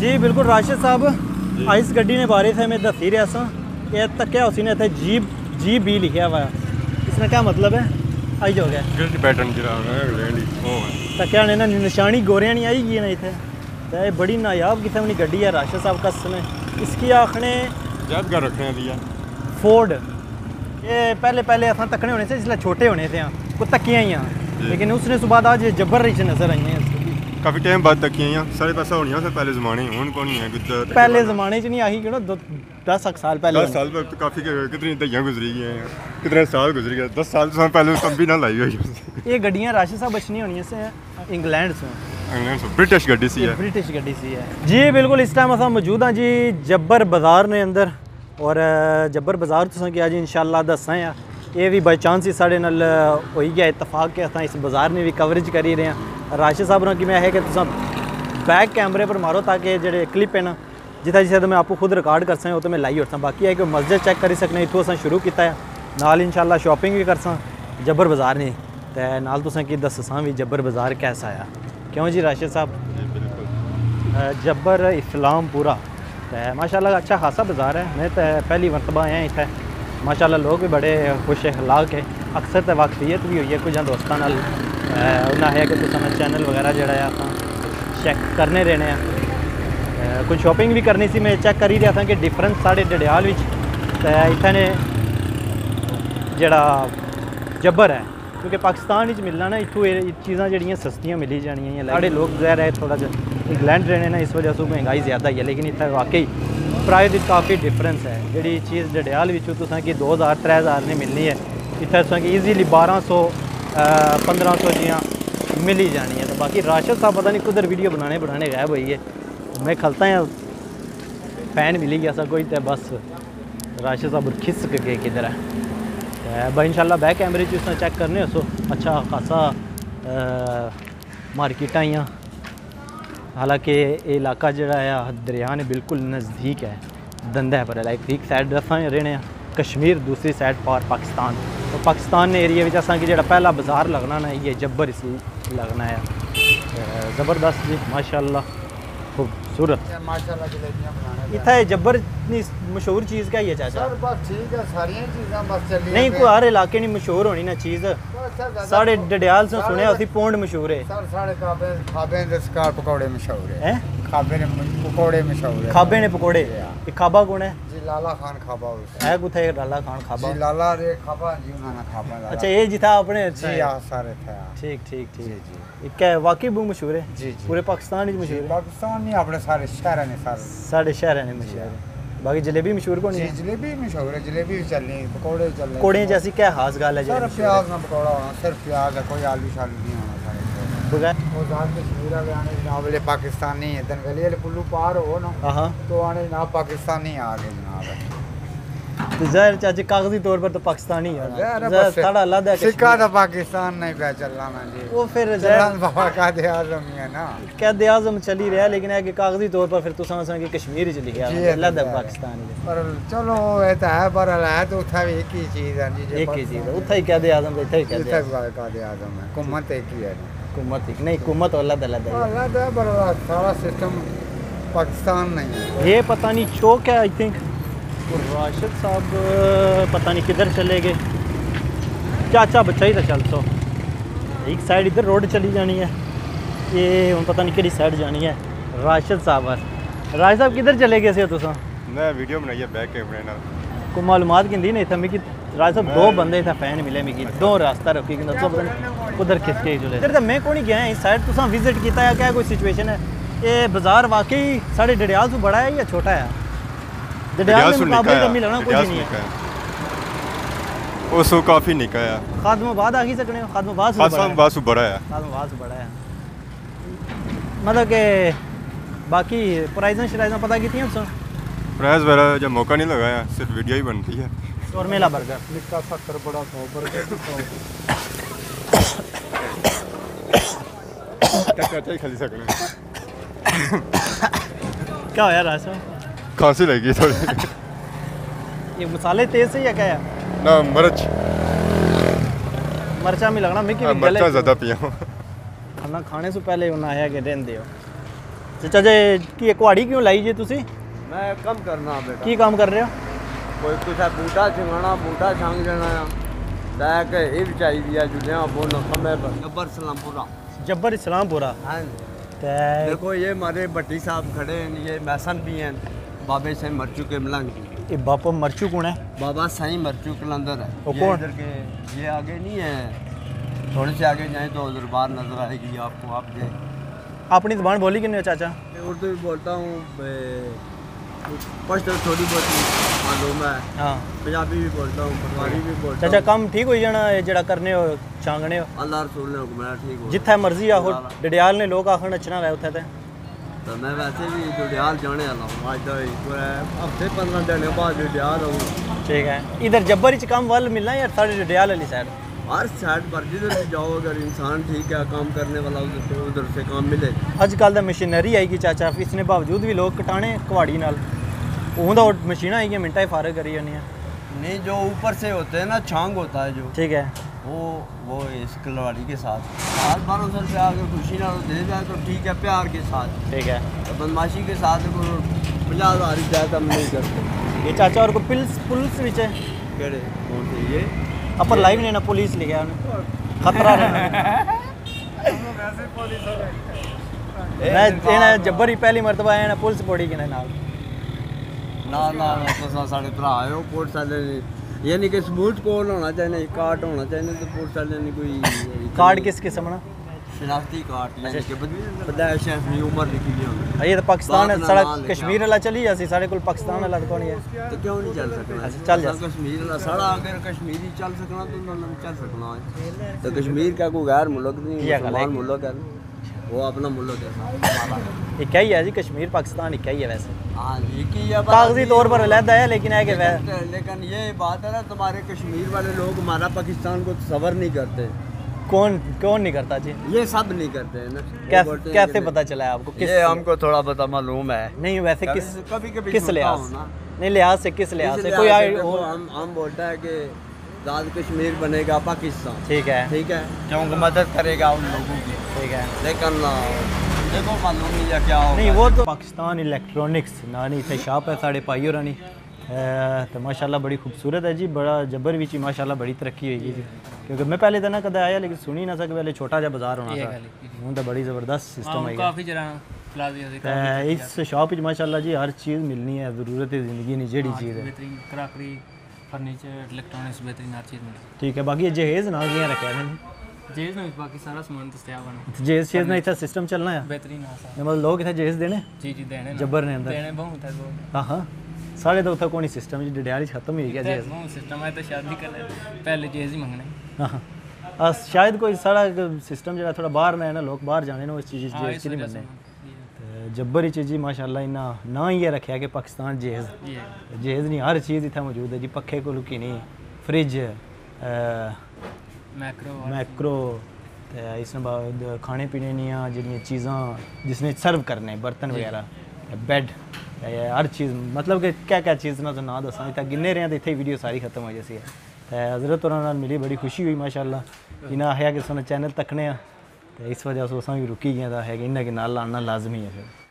जी बिल्कुल राशिद साहब इस गड्डी ने बारे थे मैं दसी रहा सा ये तक्या उसी ने जी बी लिखा हुआ इसमें क्या मतलब है आई जो गया पैटर्न तक्या ने ना निशानी गोरियां नहीं आई ना इतने तो ये बड़ी नायाब किस्म की गड्डी है राशिद साहब का समय इसकी आखने यादगार रखने दिया फोर्ड ये पहले असा तकने होने से जिसले छोटे होने थे वो तकियाँ ही लेकिन उसने सुबह आज जबर रिच नजर आई हैं काफ़ी टाइम बाद तकियाँ सारे पैसा होनी है पहले ज़माने हूँ कौन है पहले ज़माने च नहीं आई क्यों 10 साल पहले 10 साल पर काफ़ी कितनी दहियाँ गुजरी गई हैं कितने साल गुजर गए 10 साल से पहले तब भी ना लाई हुई ये गड्डियाँ राशिद साहब बचनी होनी से इंग्लैंड से ब्रिटिश गड्डी सी है ब्रिटिश गड्डी सी है जी बिल्कुल इस टाइम अस मौजूद हाँ जी जब्बर बाज़ार ने अंदर और जब्बर बाज़ार तुसें कि अज इंशाअल्लाह दस्सां आ ये भी बाई चांस ही साढ़े नाल होई गया इतफाक के अस इस बाज़ार में भी कवरेज करी रहे हैं राशिद साहब ने कि मैं है कि तुम बैक कैमरे पर मारो ताकि जो क्लिप है ना जितना जिसे तो मैं आपको खुद रिकॉर्ड कर सकें वो तो मैं लाई उठसा बाकी है कि मस्जिद चेक करी सकने इतों अस शुरू किया है नाल इंशाअल्लाह शॉपिंग भी करसा जब्बर बाज़ार ने तो नाल तुसें कि दस्सां भी जब्बर बाज़ार कैसा आया क्यों जी राशिद साहब जब्बर इस्लामपुरा तो माशाल्लाह अच्छा खासा बाज़ार है मैं तो पहली मरतबा आया इतने माशाल्लाह लोग भी बड़े खुश अखलाक है अक्सर तो वाकफियत भी हुई है कुछ दोस्तों नाल उन्हें है कि तुम चैनल वगैरह जोड़ा है चेक करने रहने कुछ शॉपिंग भी करनी सी मैं चेक कर ही रहा था कि डिफरेंस साढ़े डडियाल इतने जड़ा जब्बर है क्योंकि पाकिस्तान मिलना ना इतों चीज़ा जड़ियाँ सस्तियाँ मिली जानियाँ साढ़े लोग ज़ाहिर है थोड़ा जहा इंग्लैंड रहने ना इस वजह से महंगाई ज़्यादा ही है लेकिन इतना वाकई प्राइस काफ़ी डिफरेंस है जी चीज़ डडियाल तुसें कि 2000-3000 ने मिलनी है इतना तुसें कि ईजीली 1200-1500 जियाँ मिली जानी है तो बाकी राशिद साहब पता नहीं कुदर वीडियो बनाने गायब हुई है मैं खलता है फैन मिली गया सा कोई तो बस राशिद साहब खिसक गए किधर है भाई इंशाल्लाह बैक कैमरे उसने चेक करने सो अच्छा खासा मार्केट आइयाँ हालांकि ये इलाका जोड़ा है दरिया ने बिल्कुल नज़दीक है धंधा पर लाइक एक साइड असा रहने कश्मीर दूसरी साइड पार पाकिस्तान तो पाकिस्तान एरिया में असा कि जो पहला बाज़ार लगना ना ये जब्बर इसी लगना है ज़बरदस्त जी माशाल्लाह खूबसूरत इतना जब्बर इतनी मशहूर चीज़ क्या है चाचा बस ठीक है सारी चीज़ां बस चली नहीं कोई हर इलाके नहीं मशहूर होनी ना चीज़ साढ़े डडियाल से सुने उसी पोंड मशहूर है सर साढ़े खाबे दे स्कार पकौड़े मशहूर है खाबे ने पकौड़े मशहूर है खाबे ने पकौड़े ये खाबा कौन है जी लाला खान खाबा है कुथे लाला खान खाबा जी लाला रे खाबा जी उन्होंने खाबा अच्छा ये जिथा अपने जी हां सारे थे ठीक ठीक ठीक जी क्या वाकई बहुत मशहूर है जी पूरे पाकिस्तान में मशहूर है पाकिस्तान नहीं अपने सारे शहर ने सारे शहर ने मशहूर है बाकी जलेबी मशहूर कौन है जलेबी मशहूर है जलेबी भी चल रही पकौड़े चल रहे पकौड़े जैसी क्या खास गाल है सर प्याज ना पकौड़ा होना सिर्फ प्याज है कोई आलू शालू नहीं होना सारे बगैर वो जान कश्मीर वाले आने जनाब वाले पाकिस्तानी है तन गली वाले पुल्लू पार हो ना हां तो आने जनाब पाकिस्तानी आ गए जनाब तो ज़ाहिर चाची कागजी तौर पर तो पाकिस्तानी है साड़ा अलग है सिक्का तो पाकिस्तान नहीं पे चलना ना जी वो फिर जलाल बाबा का आज़म है ना कैद आज़म चली रहा लेकिन है कि कागजी तौर पर फिर तुम कि कश्मीर च लिखा अलग है पाकिस्तानी पर चलो ये तो है पर है तो उठा भी एक ही चीज़ है जी एक ही चीज़ है उठा ही कैद आज़म इतना ही कैद आज़म है हुकूमत एक ही है हुकूमत एक नहीं हुकूमत अलग अलग है पर सारा सिस्टम पाकिस्तान नहीं है ये पता नहीं चौक है आई थिंक राशिद साहब पता नहीं किधर चले गए चाचा बच्चा ही था चल सो एक साइड इधर रोड चली जानी है ये हम पता नहीं कि साइड जानी है राशिद साहब किधर चले गए से तुम मैं वीडियो बनाई है बैक कैमरे नाल को मालूमात गिंदी नहीं था मिगी राशिद साहब दो बंदे था फैन मिले मिगी दो रास्ता रखी कि उधर खिसके चले इधर तो मैं कौन गया इस साइड तुम विजिट किया है क्या कोई सिचुएशन है ये बाजार वाकई साढ़े डडियाल से बड़ा है या छोटा है डडियाल में मुकाबले का मिलना कुछ नहीं है उसो काफी निकाया खादमाबाद आ ही सकने खादमाबाद से बड़ा है मतलब के बाकी प्राइज़ पता की थी प्राइस वगैरह जब मौका नहीं लगाया सिर्फ वीडियो ही बनती है और मेला बर्गर निक्का 70 बड़ा 100 बर्गर क्या खाली सकने क्या होया राशा खांसी लगी थोड़ी ये मसाले तेज से या क्या है ना मरचा में लगना मैं कि मरचा ज़्यादा पिया खाना खाने से पहले उन्हें आया कि रहन दियो ਚਾਚਾ ਜੀ ਕੀ ਕੁਹਾੜੀ ਕਿਉਂ ਲਾਈ ਜੀ ਤੁਸੀਂ मैं कम करना बेटा ਕੀ ਕੰਮ ਕਰ ਰਹੇ ਹੋ कोई कुछ बूटा छिंगाना बूटा छंग देना लैके ये भी चाहिए जुड़िया बोल समय पर गब्बर सलामपुरा जब्बर इस्लामपुरा हाँ ते देखो ये हमारे भट्टी साहब खड़े हैं ये मैसन भी हैं बाबे साईं मरचू के मलंग ये बापा मरचू कौन है बाबा साईं मरचू कलंदर है वो ये कौन? इधर के ये आगे नहीं है थोड़े से आगे जाए तो दरबार नजर आएगी आपको आप जाए अपनी ज़बान बोली कि नहीं चाचा मैं उर्दू भी बोलता हूँ पश्तो थोड़ी बहुत मालूम है हाँ पंजाबी भी बोलता हूँ पटवारी भी बोलता चाचा हूँ ਕੰਮ ਠੀਕ ਹੋਈ ਜਾਣਾ ਇਹ ਜਿਹੜਾ ਕਰਨੇ ਹੋ ਛਾਂਗਣੇ ਹੋ अल्लाह रसूल ने हुक्म ठीक हो ਜਿੱਥੇ ਮਰਜ਼ੀ ਆਹੋ ਡੜਿਆਲ ਨੇ ਲੋਕ ਆਖਣ ਨੱਚਣਾ ਵੈ ਉੱਥੇ ਤੇ तो मैं वैसे भी जुड़ियाल जाने वाला हूँ आज तो हफ्ते 15 दिन बाद जुड़ियाल हूँ ठीक है इधर जब्बर च काम वाल मिलना या साढ़े डड़ियाल वाली साइड हर साइड पर जिधर भी जाओ अगर इंसान ठीक है काम करने वाला उधर से काम मिले अजकल तो मशीनरी आई गई चाचा इसने बावजूद भी लोग कटाने कुहाड़ी नाल ਉਹਦਾ मशीन आई गई मिनटा ही फारग करी जानी है नहीं जो ऊपर से होते हैं ना छांग होता है जो ठीक है वो इस कलवाड़ी के साथ 1200 रुपया अगर खुशी ना दे जाए तो ठीक है प्यार के साथ ठीक है तो बदमाशी के साथ 50,000 ज़्यादा हम नहीं करते ये चाचा और को पुलिस पुलिस विच है केड़े कौन से ये अपर लाइव ने ना पुलिस लिखा है खतरा रहना मैं एना जब्बर ही पहली मरतबा आया ना पुलिस पड़ी कि नाल ना ना तो साढ़े भरा है वो पुलिस वाले ने यानी कि सबूत कोल होना चाहिए कार्ड होना चाहिए तो पुलिस वाले ने कोई कार्ड किस किस्म ना शनाख्ती कार्ड यानी कि पैदाइश अपनी उम्र लिखी हुई होगी ये तो पाकिस्तान है बाप सारा ना नाम कश्मीर वाला चली जासी सारे को पाकिस्तान वाला तो नहीं है तो क्यों नहीं चल सकना अच्छा, चल जा। कश्मीर वाला सारा अगर कश्मीरी चल सकना तो उन्होंने चल सकना है तो कश्मीर का कोई गैर मुल्क नहीं ये गल है मुसलमान मुल्क है वो अपना मुल्क है हमारा ये क्या ही है जी कश्मीर पाकिस्तान ही क्या ही है वैसे हाँ एक ही है बात कागजी ये तौर पर वो- अलहदा है लेकिन है कि लेकिन ये बात है ना तुम्हारे कश्मीर वाले लोग हमारा पाकिस्तान को तस्वर नहीं करते कौन कौन नहीं करता जी ये सब नहीं करते हैं ना वो कैसे बोलते हैं कैसे कि पता चला है आपको किस ये हमको थोड़ा पता मालूम है नहीं वैसे किस कभी कभी किस सुनता लिहाज हूँ ना। नहीं लिहाज से किस लिहाज इस से लिहाज कोई से आए देखो, वो हम बोलता है कि आज़ाद कश्मीर बनेगा पाकिस्तान ठीक है ठीक है क्योंकि मदद करेगा उन लोगों की ठीक है लेकिन देखो मालूम नहीं है क्या होगा नहीं वो तो पाकिस्तान इलेक्ट्रॉनिक्स नानी इतने शॉप है साढ़े पाई और रानी तो माशाल्लाह बड़ी खूबसूरत है जी बड़ा जबर भी माशाल्लाह बड़ी तरक्की हुई जी क्योंकि मैं पहले तो ना कदा आया लेकिन सुनी ना सक पहले छोटा जहा बाजार होना था हूँ तो बड़ी ज़बरदस्त सिस्टम है काफ़ी जरा प्लाजा इस शॉप माशाल्लाह जी हर चीज़ मिलनी है ज़रूरत है ज़िंदगी नहीं जेड़ी चीज़ है बेहतरीन क्रॉकरी फर्नीचर इलेक्ट्रॉनिक्स बेहतरीन हर चीज़ मिलती ठीक है बाकी ये जहेज़ ना किया रखे हैं है जेज में बाकी सारा सामान दस्तियाब है जहेज़ शेज़ ना इतना सिस्टम चलना है बेहतरीन आसा मतलब लोग इतना जहेज़ देने जी जी देने जब्बर ने अंदर देने बहुत है बहुत हाँ हाँ साढ़े तो उतना कौन सिस्टम जी डडियाल खत्म ही गया जहेज़ बहुत सिस्टम है तो शादी कर ले पहले जेज ही मंगने हाँ हाँ शायद कोई सारा सिस्टम जो थोड़ा बाहर में है ना लोग बाहर जाने ना उस चीज़ जहेज़ की नहीं बनने ते जब्बर ही चीज़ माशाल्लाह इन्ना ना ही ये रखा कि पाकिस्तान जहेज़ जहेज़ नहीं हर चीज़ इतना मौजूद है जी पखे को लुकी नहीं फ्रिज मैक्रो ते इसने बाद खाने पीने दियाँ जिन्नी चीज़ां जिसने सर्व करने बर्तन वगैरह बेड हर चीज़ मतलब कि क्या क्या चीज़ ना तो ना दसा इतना गिने रहे तो इतने वीडियो सारी खत्म हो जैसी है तो हज़रत होरां मिली बड़ी खुशी हुई माशाल्लाह इन्हें आया कि सोने चैनल तकने तो इस वजह से असां भी रुकी गए है कि इन्हें के नाल लाना लाजमी है फिर